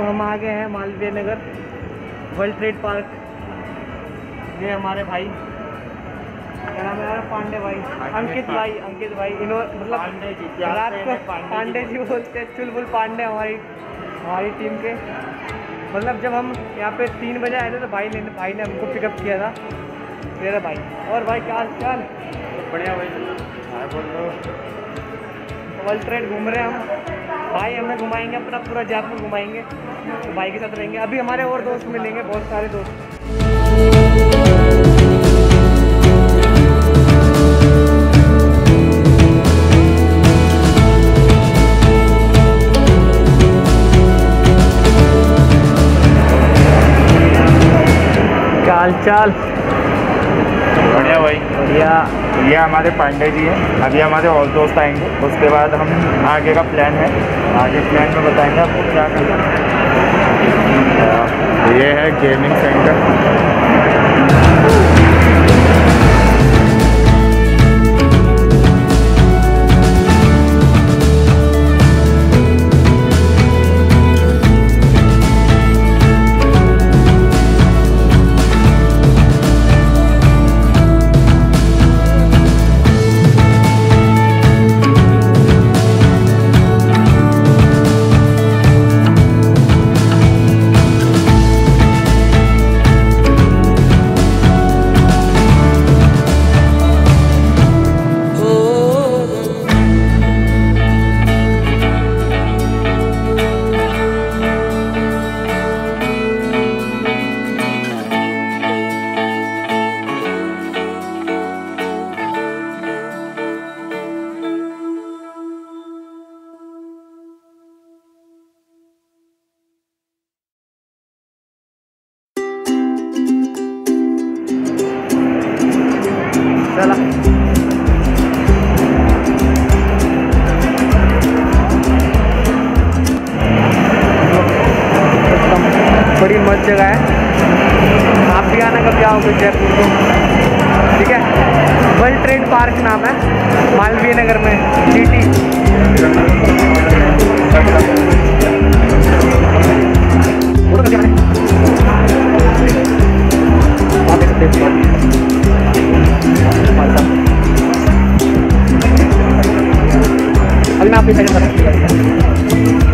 हम आ गए हैं Malviya Nagar world trade park. ये हमारे भाई, क्या नाम है यार? पांडे भाई, अंकित भाई इन्होंने मतलब रात को पांडे जी बोलते हैं, चुलबुल पांडे हमारी टीम के। मतलब जब हम यहाँ पे 3 बजे आए थे तो भाई ने हमको पिकअप किया था, मेरा भाई। और भाई क्या हाल चाल? बढ़िया भाई। बोल लो। वर्ल्ड ट्रेड घूम रहे हैं हम भाई, हमें घुमाएंगे अपना पूरा जयपुर घुमाएंगे, तो भाई के साथ रहेंगे। अभी हमारे और दोस्त मिलेंगे, बहुत सारे दोस्त। क्या हाल चाल? बढ़िया भाई, बढ़िया। ये हमारे पांडे जी हैं। अभी हमारे और दोस्त आएंगे, उसके बाद हम आगे का प्लान है, आगे प्लान में बताएंगे आपको क्या करना है। ये है गेमिंग सेंटर। चला बड़ी मस्त जगह है, आप भी आना कभी आओगे जयपुर को, ठीक है। वर्ल्ड ट्रेड पार्क नाम है, मालवीय नगर में, GT। अभी मैं आपकी साइड